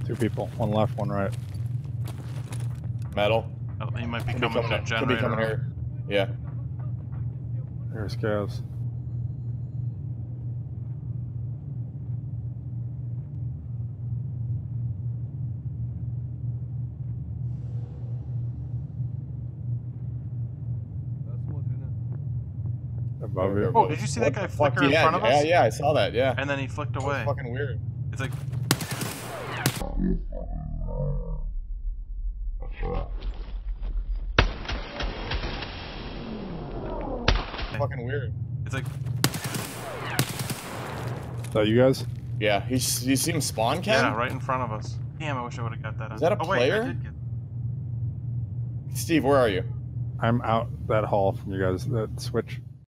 Two people. One left, one right. Metal. Oh, he might be Could coming to could be coming generator. here. Yeah. There's Gaz. Above you. Oh, did you see that guy flicker in front of us? Yeah, I saw that, yeah. And then he flicked away. That was fucking weird. It's like... Fucking weird. It's like... Is that you guys? Yeah, you see him spawn, Ken? Yeah, right in front of us. Damn, I wish I would have got that. Is that a player? Wait, I did get... Steve, where are you? I'm out that hall from you guys. That switch.